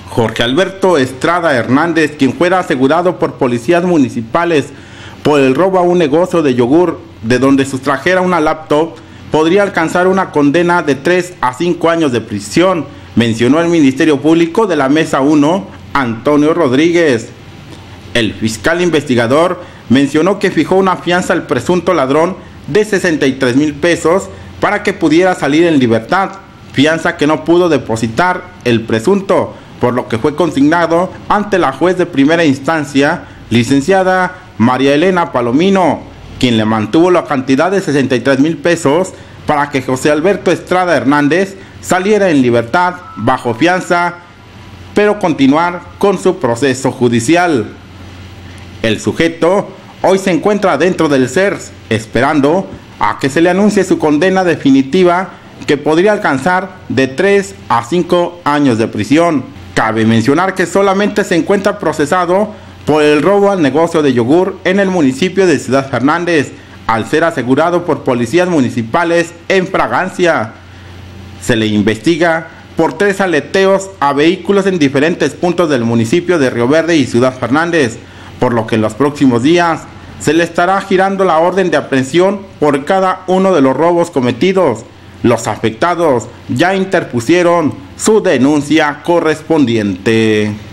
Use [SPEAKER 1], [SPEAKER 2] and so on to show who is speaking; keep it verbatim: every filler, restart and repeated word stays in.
[SPEAKER 1] Jorge Alberto Estrada Hernández, quien fuera asegurado por policías municipales por el robo a un negocio de yogur de donde sustrajera una laptop, podría alcanzar una condena de tres a cinco años de prisión, mencionó el Ministerio Público de la Mesa uno, Antonio Rodríguez. El fiscal investigador mencionó que fijó una fianza al presunto ladrón de sesenta y tres mil pesos para que pudiera salir en libertad, fianza que no pudo depositar el presunto, por lo que fue consignado ante la juez de primera instancia, licenciada María Elena Palomino, quien le mantuvo la cantidad de sesenta y tres mil pesos para que José Alberto Estrada Hernández saliera en libertad bajo fianza, pero continuar con su proceso judicial. El sujeto hoy se encuentra dentro del C E R S, esperando a que se le anuncie su condena definitiva, que podría alcanzar de tres a cinco años de prisión. Cabe mencionar que solamente se encuentra procesado por el robo al negocio de yogur en el municipio de Ciudad Fernández, al ser asegurado por policías municipales en Fragancia. Se le investiga por tres aleteos a vehículos en diferentes puntos del municipio de Río Verde y Ciudad Fernández, por lo que en los próximos días se le estará girando la orden de aprehensión por cada uno de los robos cometidos. Los afectados ya interpusieron su denuncia correspondiente.